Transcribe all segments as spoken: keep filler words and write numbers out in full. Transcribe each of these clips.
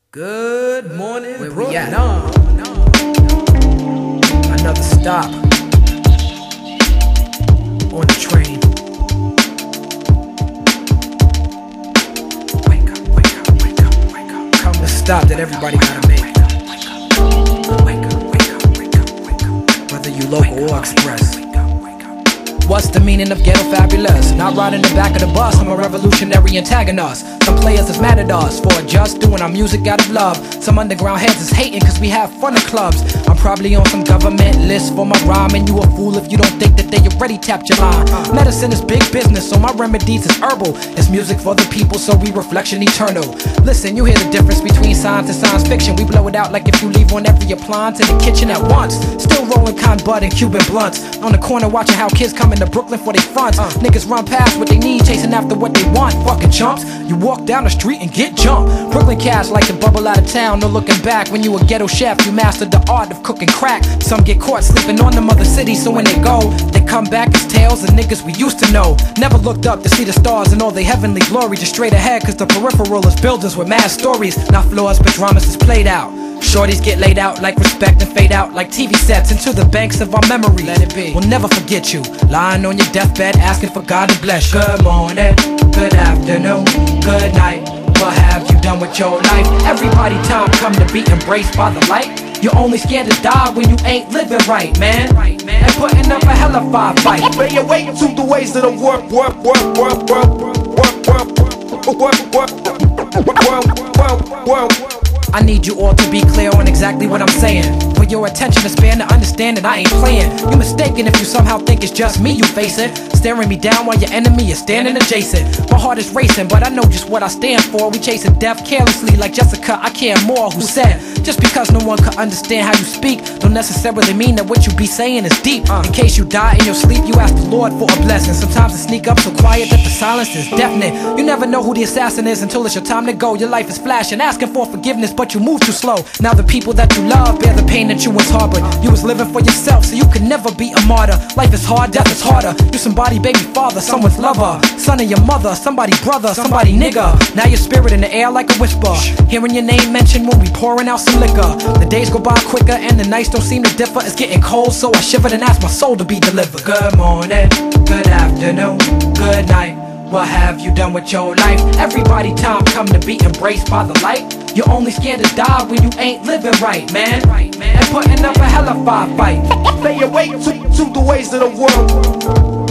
Good morning, Where Brooklyn. we at? No, no. Another stop on the train. Wake up, wake up, wake up, wake up. Come the stop that everybody gotta make. Wake up, wake up, wake up, wake up. Whether you local or express. What's the meaning of ghetto fabulous? Not riding the back of the bus, I'm a revolutionary antagonist. Some players is mad at us for just doing our music out of love. Some underground heads is hating cause we have fun at clubs. I'm probably on some government list for my rhyme, and you a fool if you don't think that they already tapped your line. Medicine is big business, so my remedies is herbal. It's music for the people, so we reflection eternal. Listen, you hear the difference between science and science fiction. We blow it out like if you leave on every appliance in the kitchen at once. Still rolling con bud and Cuban blunts on the corner watching how kids come into Brooklyn for they fronts. uh, Niggas run past what they need, chasing after what they want. Fucking chumps, you walk down the street and get jumped. Brooklyn cats like to bubble out of town, no looking back. When you a ghetto chef, you mastered the art of cooking crack. Some get caught sleeping on them other cities, so when they go, they come back as tales of niggas we used to know. Never looked up to see the stars and all their heavenly glory, just straight ahead cause the peripheral is buildings with mad stories. Not flaws but dramas is played out. Shorties get laid out like respect and fade out like T V sets into the banks of our memory. Let it be. We'll never forget you, lying on your deathbed asking for God to bless you. Good morning, good afternoon, good night. What have you done with your life? Everybody time come to be embraced by the light. You're only scared to die when you ain't living right, man. Right, man. And putting up a hella five fight. Pay away to the ways that I work, work, work, work, work, work, work, work, work, work, work, work. I need you all to be clear on exactly what I'm saying. For your attention to span to understand that I ain't playing. You mistaken if you somehow think it's just me you facing, staring me down while your enemy is standing adjacent. My heart is racing, but I know just what I stand for. We chasing death carelessly like Jessica, I care more. Who said, just because no one could understand how you speak don't necessarily mean that what you be saying is deep. uh, In case you die in your sleep, you ask the Lord for a blessing. Sometimes it sneak up so quiet that the silence is deafening. You never know who the assassin is until it's your time to go. Your life is flashing, asking for forgiveness, but you move too slow. Now the people that you love bear the pain that you once harbored. You was living for yourself, so you could never be a martyr. Life is hard, death is harder. You somebody baby father, someone's lover, son of your mother, somebody brother, somebody nigga. Now your spirit in the air like a whisper, hearing your name mentioned when we pouring out some liquor. The days go by quicker and the nights don't seem to differ. It's getting cold, so I shivered and asked my soul to be delivered. Good morning, good afternoon, good night. What have you done with your life? Everybody time come to be embraced by the light. You're only scared to die when you ain't living right, man. Right, man. And putting up a hella five fight. Lay away to, to the ways of the world,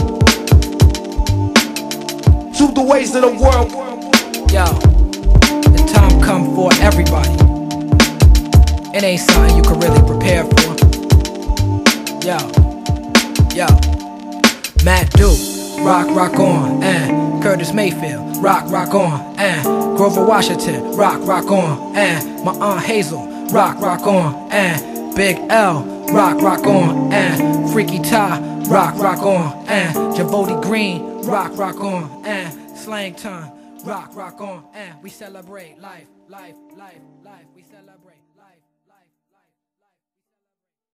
to the ways of the world. Yo, the time come for everybody. It ain't something you can really prepare for. Yo, yo, Matt Duke, rock, rock on, and Curtis Mayfield, rock, rock on, and Grover Washington, rock, rock on, and my Aunt Hazel, rock, rock on, and Big L, rock, rock on, and Freaky Ty, rock, rock on, and Javoti Green, rock, rock on, and Slang Time, rock, rock on, and we celebrate life, life, life, life, we celebrate.